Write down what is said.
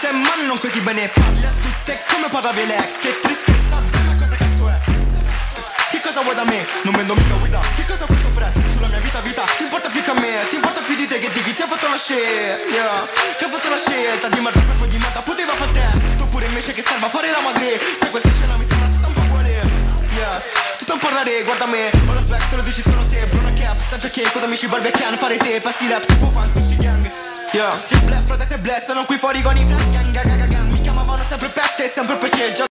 se ma non così bene. Parli a tutte come parlavi l'ex. Che tristezza, bella cosa cazzo è. Che cosa vuoi da me? Non vendo mica guida. Che cosa vuoi soppresso? Sulla mia vita, ti importa più che a me. Ti importa più di te che di chi ti ha fatto la scelta, yeah. Che ha fatto la scelta di merda, proprio di merda. Poteva far te, oppure invece che serva a fare la madre. Se questa scena mi sembra tutta un po' uguale, yeah. Tutto un parlare, guarda me. Ho lo spectro, lo dici solo te. Bruna cap, saggia che con amici barbecue. Fare te, passi lap, tipo fan, sushi gang, yeah. Bless, frate, se bless, sono qui fuori con i flag gang, gang, gang, gang. Mi chiamavano sempre peste, sempre perché già